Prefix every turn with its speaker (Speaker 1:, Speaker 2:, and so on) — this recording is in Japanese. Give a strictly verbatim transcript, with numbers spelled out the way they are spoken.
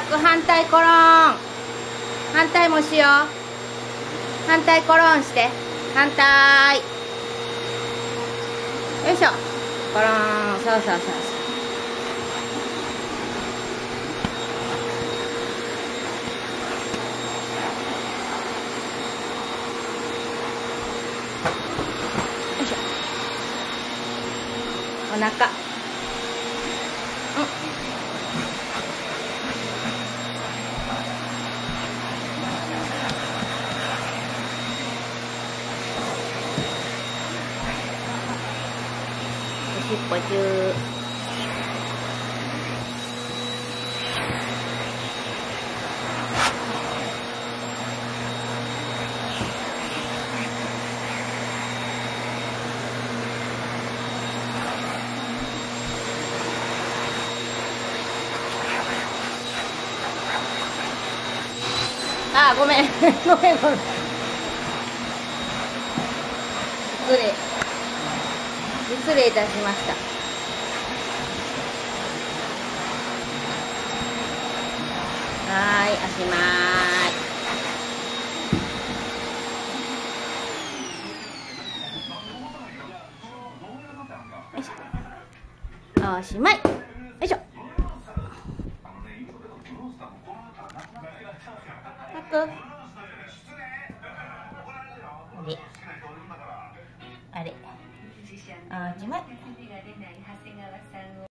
Speaker 1: く反対コロン。反対もしよう。反対コロンして。反対。よいしょ。コロン。そうそうそうそう。よいしょ。お腹。うん。しっぽちゅー。あ、ごめん。ごめんごめん。失礼。失礼いたしました。はーい、おしまーい。よいしょ。おしまい。よいしょ。あれ。あれ。おしまい。